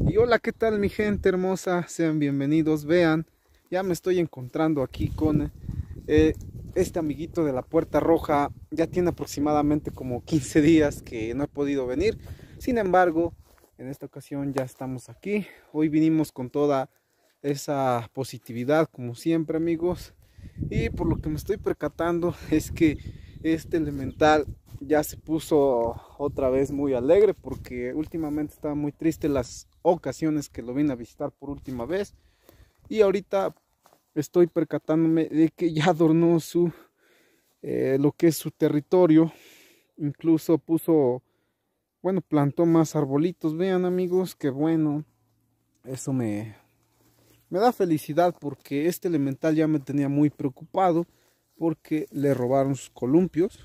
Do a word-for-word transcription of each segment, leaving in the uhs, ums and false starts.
Y hola, ¿qué tal mi gente hermosa? Sean bienvenidos. Vean, ya me estoy encontrando aquí con eh, este amiguito de la Puerta Roja. Ya tiene aproximadamente como quince días que no he podido venir. Sin embargo, en esta ocasión ya estamos aquí. Hoy vinimos con toda esa positividad, como siempre, amigos. Y por lo que me estoy percatando es que este elemental ya se puso otra vez muy alegre, porque últimamente estaba muy triste las ocasiones que lo vine a visitar por última vez, y ahorita estoy percatándome de que ya adornó su eh, lo que es su territorio. Incluso puso, bueno, plantó más arbolitos. Vean, amigos, que bueno, eso me me da felicidad, porque este elemental ya me tenía muy preocupado porque le robaron sus columpios.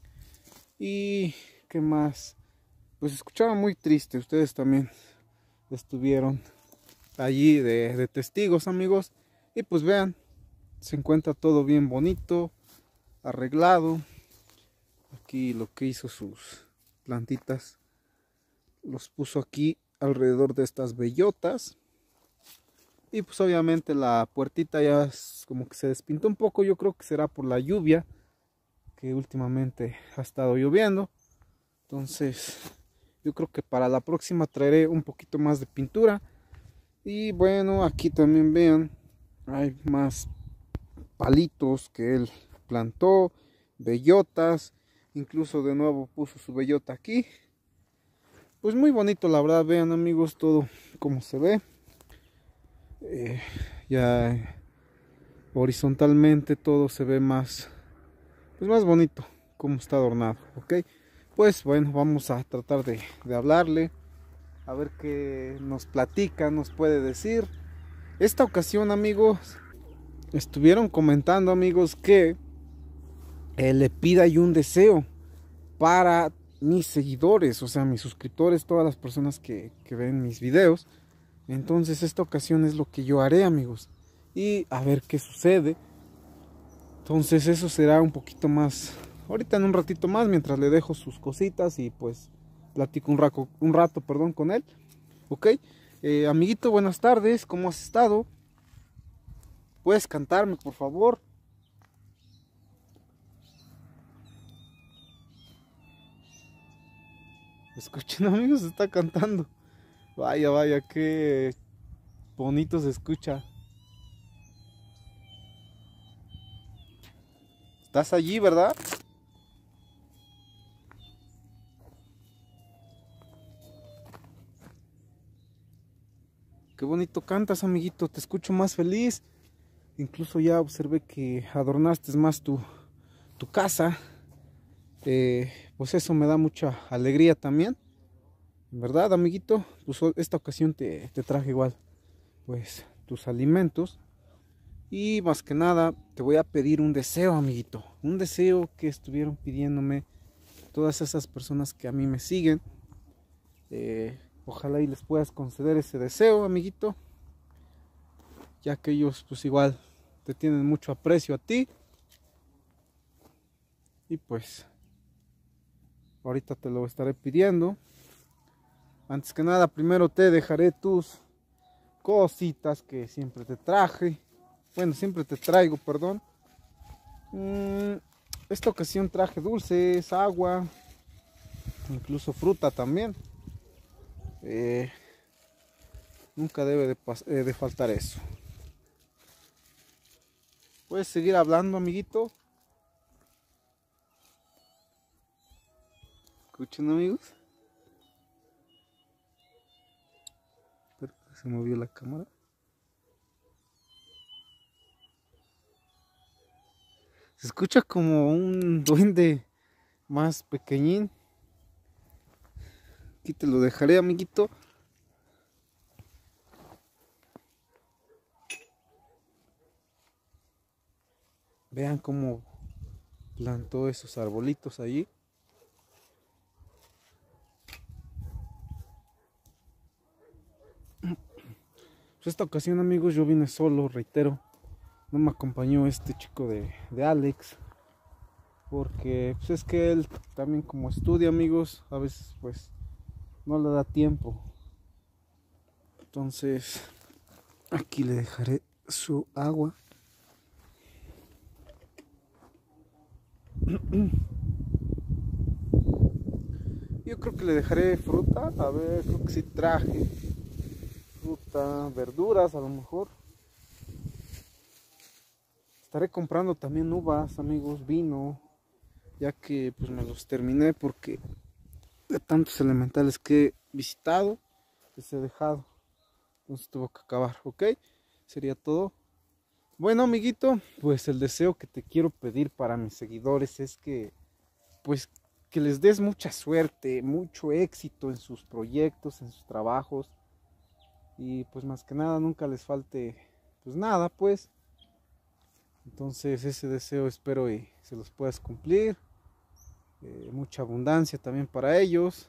Y qué más, pues escuchaba muy triste. Ustedes también estuvieron allí de, de testigos, amigos. Y pues vean, se encuentra todo bien bonito, arreglado. Aquí lo que hizo, sus plantitas los puso aquí alrededor de estas bellotas. Y pues obviamente la puertita ya es como que se despintó un poco. Yo creo que será por la lluvia, que últimamente ha estado lloviendo. Entonces yo creo que para la próxima traeré un poquito más de pintura. Y bueno, aquí también vean, hay más palitos que él plantó, bellotas. Incluso de nuevo puso su bellota aquí. Pues muy bonito, la verdad. Vean, amigos, todo como se ve. Eh, ya horizontalmente todo se ve más, pues más bonito como está adornado. Ok, pues bueno, vamos a tratar de, de hablarle, a ver qué nos platica, nos puede decir. Esta ocasión, amigos, estuvieron comentando, amigos, que eh, le pida yo un deseo para mis seguidores, o sea, mis suscriptores, todas las personas que, que ven mis videos. Entonces esta ocasión es lo que yo haré, amigos, y a ver qué sucede. Entonces eso será un poquito más ahorita, en un ratito más, mientras le dejo sus cositas y pues platico un rato, un rato perdón, con él. Ok, eh, amiguito, buenas tardes, ¿cómo has estado? ¿Puedes cantarme, por favor? Escuchen, amigos, está cantando. Vaya, vaya, qué bonito se escucha. ¿Estás allí, verdad? Qué bonito cantas, amiguito, te escucho más feliz. Incluso ya observé que adornaste más tu, tu casa. Eh, pues eso me da mucha alegría también. ¿Verdad, amiguito? Pues esta ocasión te, te traje igual, pues, tus alimentos. Y más que nada, te voy a pedir un deseo, amiguito. Un deseo que estuvieron pidiéndome todas esas personas que a mí me siguen. Eh, ojalá y les puedas conceder ese deseo, amiguito, ya que ellos pues igual te tienen mucho aprecio a ti. Y pues ahorita te lo estaré pidiendo. Antes que nada, primero te dejaré tus cositas que siempre te traje. Bueno, siempre te traigo, perdón. Mm, esta ocasión traje dulces, agua, incluso fruta también. Eh, nunca debe de, eh, de faltar eso. ¿Puedes seguir hablando, amiguito? Escuchen, amigos. Espero que se movió la cámara. Se escucha como un duende más pequeñín. Aquí te lo dejaré, amiguito. Vean cómo plantó esos arbolitos allí. Pues esta ocasión, amigos, yo vine solo, reitero. No me acompañó este chico de, de Alex, porque pues es que él también, como estudia, amigos, a veces pues no le da tiempo. Entonces aquí le dejaré su agua. Yo creo que le dejaré fruta. A ver, creo que sí traje fruta, verduras a lo mejor. Estaré comprando también uvas, amigos, vino, ya que pues me los terminé porque de tantos elementales que he visitado les he dejado. Entonces tuvo que acabar, ¿ok? Sería todo. Bueno, amiguito, pues el deseo que te quiero pedir para mis seguidores es que pues que les des mucha suerte, mucho éxito en sus proyectos, en sus trabajos, y pues más que nada nunca les falte pues nada, pues. Entonces ese deseo espero y se los puedas cumplir. Eh, mucha abundancia también para ellos,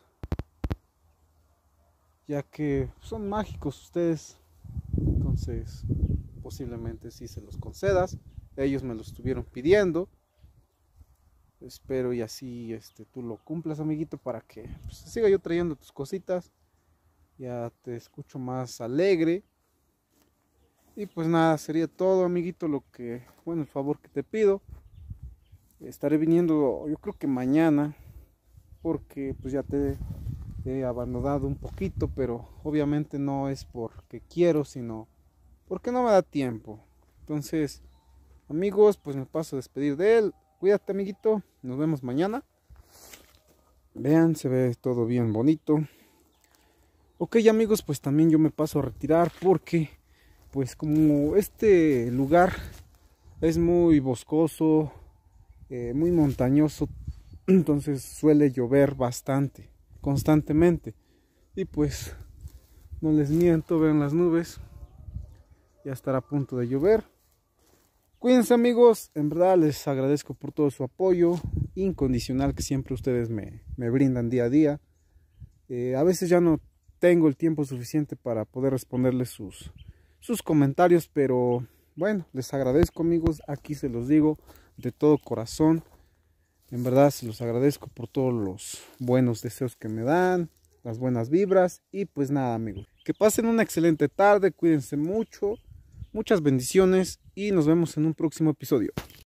ya que son mágicos ustedes. Entonces posiblemente sí se los concedas. Ellos me lo estuvieron pidiendo. Espero y así este, tú lo cumplas, amiguito, para que pues, siga yo trayendo tus cositas. Ya te escucho más alegre. Y pues nada, sería todo, amiguito, lo que, bueno, el favor que te pido. Estaré viniendo, yo creo que mañana, porque pues ya te he abandonado un poquito, pero obviamente no es porque quiero, sino porque no me da tiempo. Entonces, amigos, pues me paso a despedir de él. Cuídate, amiguito, nos vemos mañana. Vean, se ve todo bien bonito. Ok, amigos, pues también yo me paso a retirar porque pues como este lugar es muy boscoso, eh, muy montañoso, entonces suele llover bastante, constantemente. Y pues no les miento, vean las nubes, ya estará a punto de llover. Cuídense, amigos, en verdad les agradezco por todo su apoyo incondicional que siempre ustedes me, me brindan día a día. Eh, a veces ya no tengo el tiempo suficiente para poder responderles sus, sus comentarios, pero bueno, les agradezco, amigos, aquí se los digo de todo corazón. En verdad se los agradezco por todos los buenos deseos que me dan, las buenas vibras, y pues nada, amigos, que pasen una excelente tarde, cuídense mucho, muchas bendiciones y nos vemos en un próximo episodio.